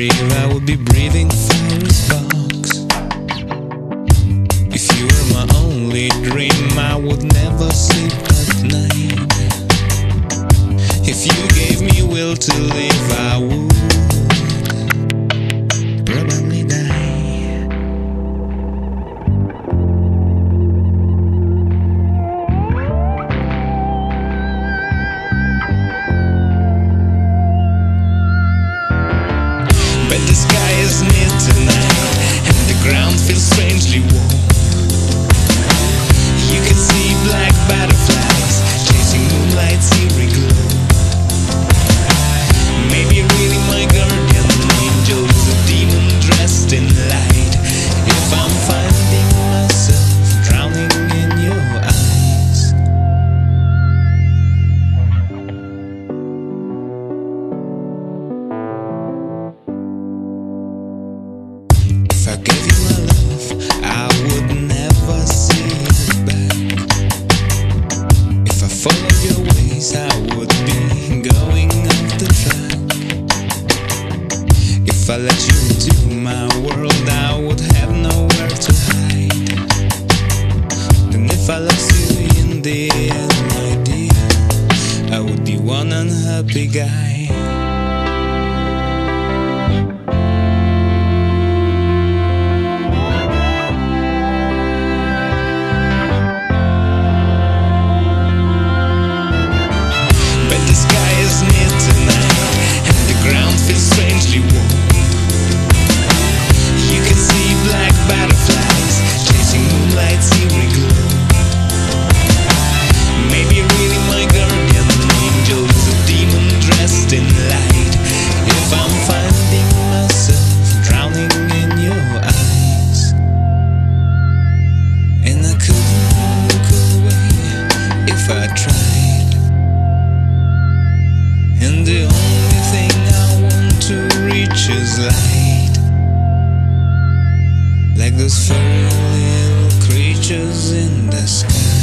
breathe, I would be breathing fire sparks. If you were my only dream, I would never sleep at night. If you gave me will to live, I would probably die. But the sky is near tonight, and the ground feels strangely warm. You can see black butterflies chasing moonlight's eerie glow. Maybe really my guardian angel is a demon dressed in light. If I'm finding myself drowning in your eyes. If I gave you my love, I would never see it back. If I followed your ways, I would be going off the track. If I let you into my world, I would have nowhere to hide. And if I lost you in the end, my dear, I would be one unhappy guy. The sky is near tonight, and the ground feels strangely warm. You can see black butterflies chasing moonlight's eerie glow. Maybe really my guardian angel is a demon dressed in light. If I'm finding myself drowning in your eyes, and I couldn't look away if I tried. And the only thing I want to reach is light, like those furry little creatures in the sky.